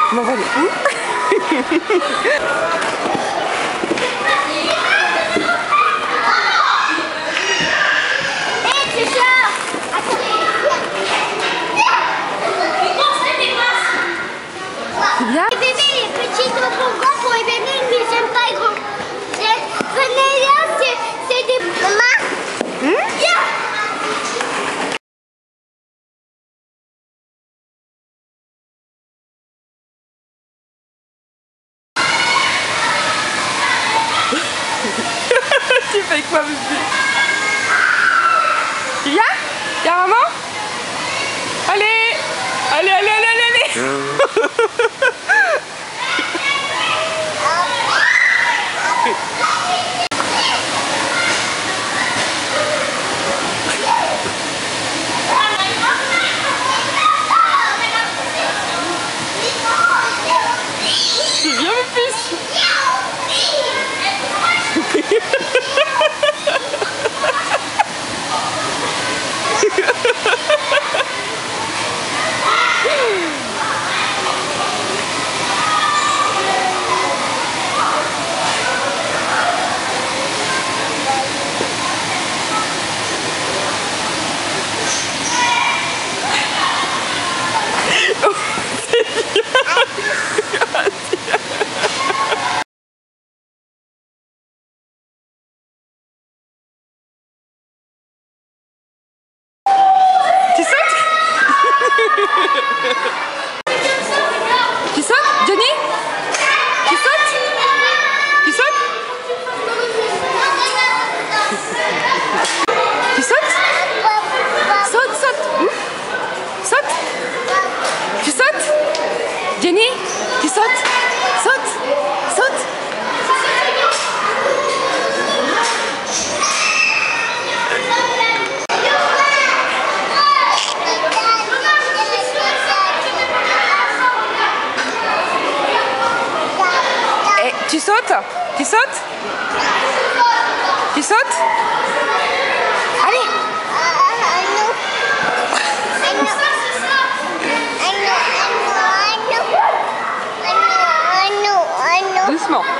On va aller où? C'est bien. Les bébés, les petits toboggans pour les bébés, mais j'aime pas les grands. Venez là, c'est des... Maman, viens. Tu fais quoi, bébé? Tu viens? Viens, maman? Allez! Allez, allez, allez, allez, allez! C'est bien, mon fils! Tu sautes, Johnny? Tu sautes? Tu sautes? Tu sautes? Saute, saute. Saute. Tu sautes? Johnny? Tu sautes? Saute. Saute. Tu sautes? Tu sautes? Tu sautes? Allez! Doucement.